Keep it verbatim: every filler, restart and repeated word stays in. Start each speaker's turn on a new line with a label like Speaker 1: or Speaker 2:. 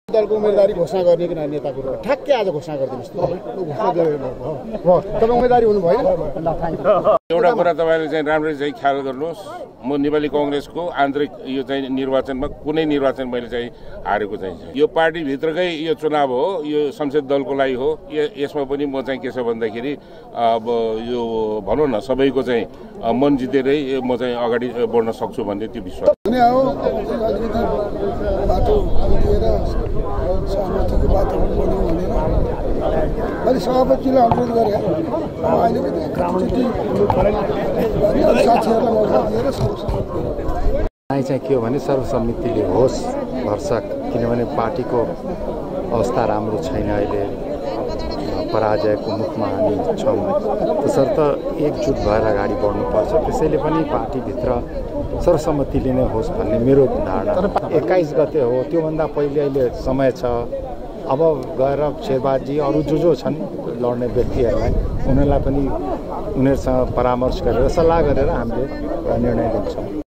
Speaker 1: दलको उम्मेदवारी घोषणा गर्ने कि नेताको ठ्याक्कै आज घोषणा गरिदिनुहोस् तपाईँ उम्मेदवारी हुनु भएन।
Speaker 2: एउटा कुरा तपाईँले चाहिँ राम्ररी चाहिँ ख्याल गर्नुहोस्, म नेपाली कङ्ग्रेसको आन्तरिक यो चाहिँ निर्वाचनमा कुनै निर्वाचन मैले चाहिँ हारेको चाहिँ यो पार्टीभित्रकै यो चुनाव हो, यो संसद दलको लागि हो। यसमा पनि म चाहिँ के छ भन्दाखेरि अब यो भनौँ न सबैको चाहिँ मन जितेरै म चाहिँ अगाडि बढ्न सक्छु भन्ने त्यो विश्वास
Speaker 3: सहमतिको वातावरण बन्यो भनेर मैले सभापतिलाई अनुरोध गरेँ। अहिले साथीहरूलाई मौका दिएर
Speaker 4: सर्वसम्मति चाहिँ के हो भने सर्वसम्मतिले होस् भरसक, किनभने पार्टीको अवस्था राम्रो छैन, अहिले पराजयको मुखमा हामी छौँ। त्यसर्थ एकजुट भएर अगाडि बढ्नुपर्छ। त्यसैले पनि पार्टीभित्र सर्वसम्मतिले नै होस् भन्ने मेरो धारणा। एक्काइस गते हो, त्योभन्दा पहिले अहिले समय छ। अब गएर शेरबहादुरजी अरू जो जो छन् लड्ने व्यक्तिहरूलाई उनीहरूलाई पनि उनीहरूसँग परामर्श गरेर सल्लाह गरेर हामीले निर्णय लिन्छौँ।